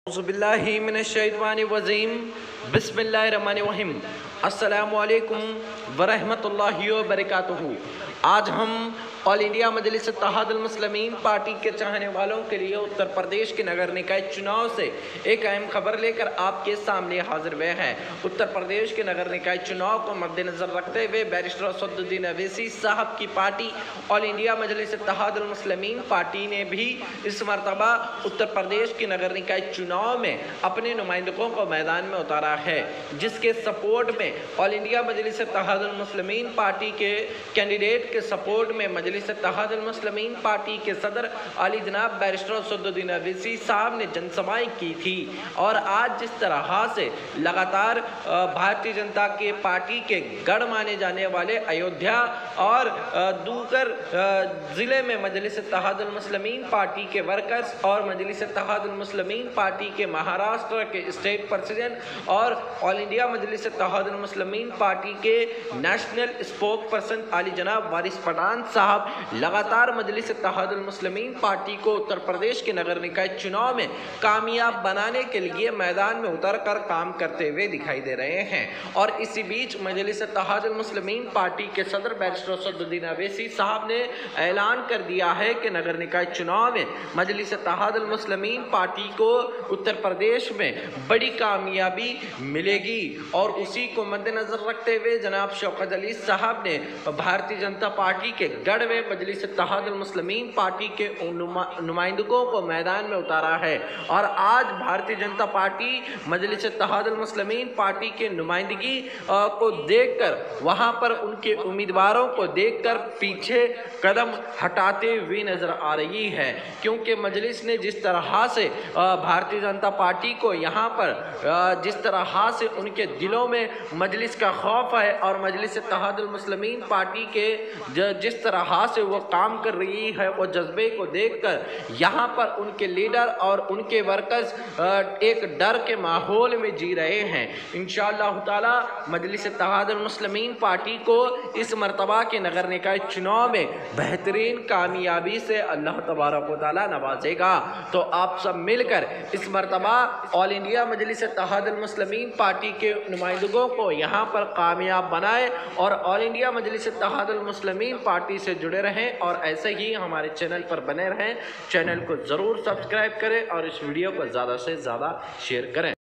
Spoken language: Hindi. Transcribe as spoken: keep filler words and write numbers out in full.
औज़ुबिल्लाहिमिनश्शैतानिर्रजीम बिस्मिल्लाहिर्रहमानिर्रहीम। अस्सलामुअलैकुम वरहमतुल्लाहि वबरकातुहू। आज हम all India Majlis Ittehadul Muslimeen party के चाहने वालों के लिए उत्तर प्रदेश के नगर निकाय चुनाव से एक अहम खबर लेकर आपके सामने हाजिर हुए हैं। उत्तर प्रदेश के नगर निकाय चुनाव को मद्देनजर रखते हुए बैरिस्टर असदुद्दीन अवैसी साहब की party all India Majlis Ittehadul Muslimeen party ने भी इस मरतबा उत्तर प्रदेश के नगर निकाय चुनाव में अपने नुमाइंदों को मैदान में उतारा है, जिसके सपोर्ट में all India Majlis Ittehadul Muslimeen party के कैंडिडेट के सपोर्ट में मजलिस इत्तेहादुल मुस्लिमीन पार्टी के सदर आली जनाब बैरिस्टर असदुद्दीन अवैसी साहब ने जनसभाएं की थी। और आज जिस तरह से लगातार भारतीय जनता के पार्टी के गढ़ माने जाने वाले अयोध्या और दूसर ज़िले में मजलिस इत्तेहादुल मुस्लिमीन पार्टी के वर्कर्स और मजलिस इत्तेहादुल मुस्लिमीन पार्टी के महाराष्ट्र के स्टेट प्रेसिडेंट और all India Majlis Ittehadul Muslimeen party के नेशनल स्पोक पर्सन आली जनाब वारिस पठान साहब लगातार मजलिस इत्तेहादुल मुस्लिमीन पार्टी को उत्तर प्रदेश के नगर निकाय चुनाव में कामयाब बनाने के लिए मैदान में उतर कर काम करते हुए दिखाई दे रहे हैं। और इसी बीच मजलिस इत्तेहादुल मुस्लिमीन पार्टी के सदर बैरिस्टर असदुद्दीन अवैसी साहब ने ऐलान कर दिया है कि नगर निकाय चुनाव में मजलिस इत्तेहादुल मुस्लिमीन पार्टी को उत्तर प्रदेश में बड़ी कामयाबी मिलेगी। और उसी को मद्देनजर रखते हुए जनाब शौकत अली साहब ने भारतीय जनता पार्टी के गढ़ में मजलिस इत्तेहादुल मुस्लिमीन पार्टी के नुमाइंदों को मैदान में उतारा है। और आज भारतीय जनता पार्टी मजलिस इत्तेहादुल मुस्लिमीन पार्टी के नुमाइंदगी को देखकर वहां पर उनके उम्मीदवारों को देखकर पीछे कदम हटाते हुए नजर आ रही है, क्योंकि मजलिस ने जिस तरह से भारतीय जनता पार्टी को यहाँ पर जिस तरह से उनके दिलों में मजलिस का खौफ है और मजलिस इत्तेहादुल मुस्लिमीन पार्टी के जिस तरह से वो काम कर रही है, वो जज्बे को देखकर यहाँ पर उनके लीडर और उनके वर्कर्स एक डर के माहौल में जी रहे हैं। इंशाअल्लाह ताला मजलिस इत्तेहादुल मुस्लिमीन पार्टी को इस मरतबा के नगर निकाय चुनाव में बेहतरीन कामयाबी से अल्लाह तबारक व तआला नवाजेगा। तो आप सब मिलकर इस मरतबा all India Majlis Ittehadul Muslimeen party के नुमाइंदों को यहाँ पर कामयाब बनाए और all India Majlis Ittehadul Muslimeen party से जुड़े रहें और ऐसे ही हमारे चैनल पर बने रहें। चैनल को ज़रूर सब्सक्राइब करें और इस वीडियो को ज़्यादा से ज़्यादा शेयर करें।